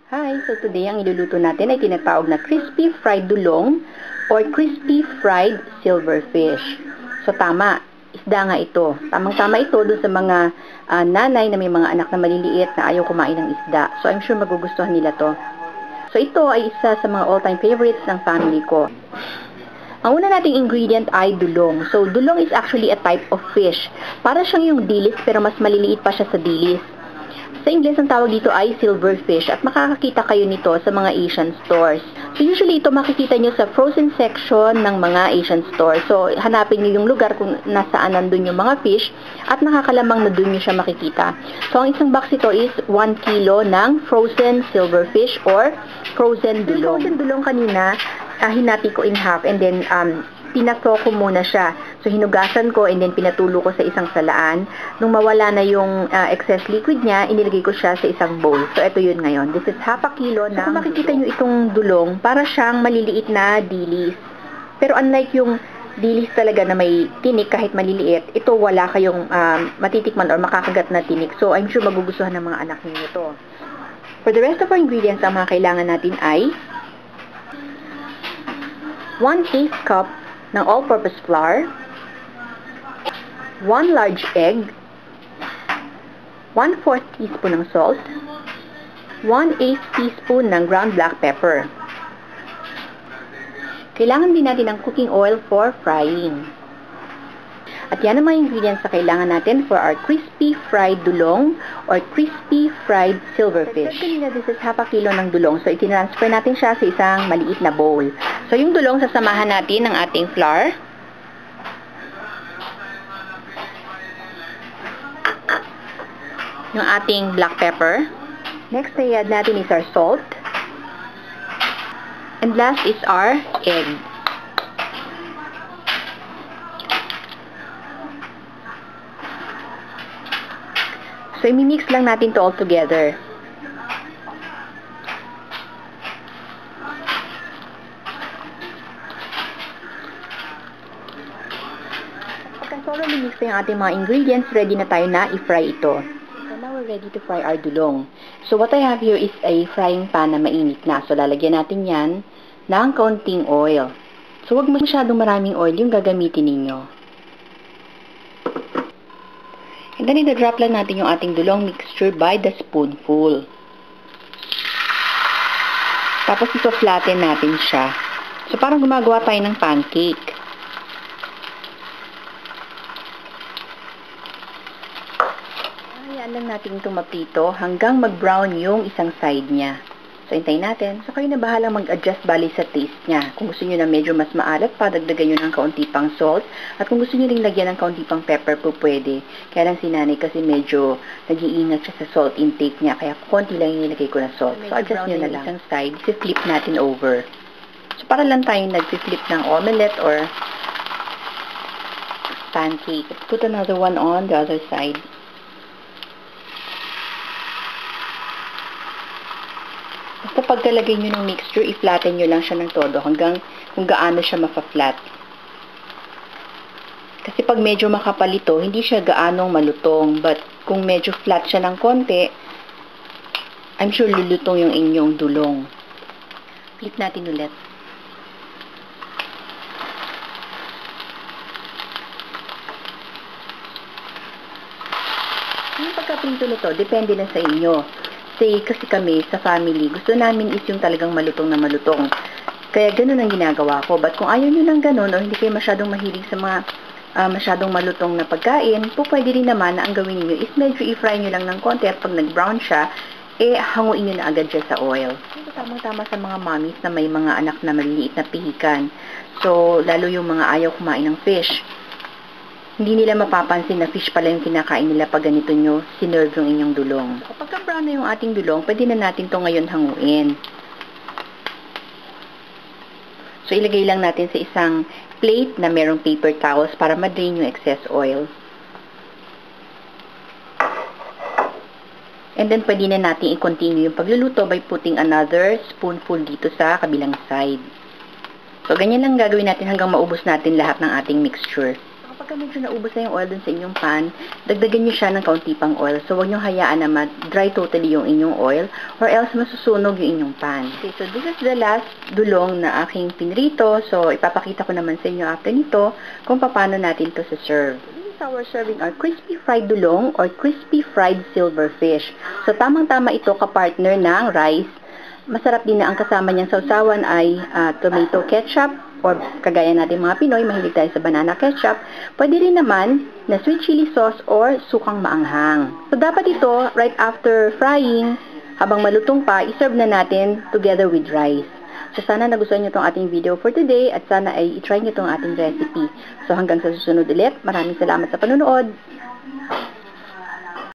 Hi! So today ang iluluto natin ay tinatawag na crispy fried dulong or crispy fried silverfish. So tama, isda nga ito. Tamang-tama ito dun sa mga nanay na may mga anak na maliliit na ayaw kumain ng isda. So I'm sure magugustuhan nila to. So ito ay isa sa mga all-time favorites ng family ko. Ang una nating ingredient ay dulong. So dulong is actually a type of fish. Para siyang yung dilis pero mas maliliit pa siya sa dilis. Sa Ingles, ang tawag dito ay silverfish at makakakita kayo nito sa mga Asian stores. So usually ito makikita nyo sa frozen section ng mga Asian stores. So hanapin nyo yung lugar kung nasaan nandun yung mga fish at nakakalamang na dun nyo siya makikita. So ang isang box ito is 1 kilo ng frozen silverfish or frozen dulong. Yung frozen dulong kanina, hinati ko in half and then pinato ko muna siya. So, hinugasan ko and then pinatulo ko sa isang salaan. Nung mawala na yung excess liquid niya, inilagay ko siya sa isang bowl. So, ito yun ngayon. This is half a kilo na. So, kung makikita nyo itong dulong, para siyang maliliit na dilis. Pero unlike yung dilis talaga na may tinik kahit maliliit, ito wala kayong matitikman or makakagat na tinik. So, I'm sure magugustuhan ng mga anak niyo ito. For the rest of our ingredients, ang mga kailangan natin ay 1/8 cup ng all-purpose flour, 1 large egg, 1/4 teaspoon ng salt, 1/8 teaspoon ng ground black pepper. Kailangan din natin ng cooking oil for frying. At yan ang mga ingredients na kailangan natin for our crispy fried dulong or crispy fried silverfish. So, kanina, this is half a kilo ng dulong. So, itinransfer natin siya sa isang maliit na bowl. So, yung dulong, sasamahan natin ng ating flour. Yung ating black pepper. Next na i-add natin is our salt. And last is our egg. So, i-mix lang natin to all together. Pagka thoroughly mix na yung ating mga ingredients, ready na tayo na i-fry ito. So, now we're ready to fry our dulong. So, what I have here is a frying pan na mainit na. So, lalagyan natin yan ng kaunting oil. So, huwag masyadong maraming oil yung gagamitin ninyo. And then, i-drop lang natin yung ating dulong mixture by the spoonful. Tapos, ito-flatten natin siya. So, parang gumagawa tayo ng pancake. Hayaan lang natin itong maprito hanggang mag-brown yung isang side niya. So, hintayin natin. So, kayo na bahalang mag-adjust bali sa taste niya. Kung gusto niyo na medyo mas maalat pa, dagdagan niyo ng kaunti pang salt. At kung gusto niyo rin lagyan ng kaunti pang pepper po pwede. Kaya lang si nanay kasi medyo nag-iingat siya sa salt intake niya. Kaya konti lang yung nilagay ko na salt. So, adjust niyo na lang. Isang side, flip natin over. So, para lang tayong nag-flip ng omelette or pancake. Let's put another one on the other side. Basta pagkalagay nyo ng mixture, i-flatten nyo lang siya ng todo hanggang kung gaano siya mapa-flat. Kasi pag medyo makapal ito, hindi siya gaanong malutong. But kung medyo flat siya ng konti, I'm sure lulutong yung inyong dulong. Flip natin ulit. Yung pagka-prito nito, depende na sa inyo. Kasi kami, sa family, gusto namin is yung talagang malutong na malutong. Kaya ganun ang ginagawa ko. But kung ayaw nyo ng ganun, o hindi kayo masyadong mahilig sa mga masyadong malutong na pagkain, pwede rin naman na ang gawin niyo is medyo i-fry nyo lang ng konti at pag nag-brown siya, hanguin nyo na agad siya sa oil. Tamang-tama sa mga mommies na may mga anak na maliliit na pihikan. So, lalo yung mga ayaw kumain ng fish. Hindi nila mapapansin na fish pala yung kinakain nila pag ganito nyo sinerve yung inyong dulong. So, kapag brown na yung ating dulong, pwede na natin to ngayon hanguin. So, ilagay lang natin sa isang plate na merong paper towels para ma-drain yung excess oil. And then, pwede na natin i-continue yung pagluluto by putting another spoonful dito sa kabilang side. So, ganyan lang gagawin natin hanggang maubos natin lahat ng ating mixture. Kapag medyo naubos na yung oil dun sa inyong pan, dagdagan nyo siya ng kaunti pang oil. So, huwag nyo hayaan na ma-dry totally yung inyong oil or else masusunog yung inyong pan. Okay, so this is the last dulong na aking pinrito. So, ipapakita ko naman sa inyo after nito kung paano natin to sa serve. This is our serving our crispy fried dulong or crispy fried silverfish. So, tamang-tama ito kapartner ng rice. Masarap din na ang kasama niyang sausawan ay tomato ketchup or kagaya natin mga Pinoy, mahilig tayo sa banana ketchup. Pwede rin naman na sweet chili sauce or sukang maanghang. So, dapat ito, right after frying, habang malutong pa, iserve na natin together with rice. So, sana nagustuhan nyo itong ating video for today at sana ay itry nyo itong ating recipe. So, hanggang sa susunod ulit, maraming salamat sa panunood.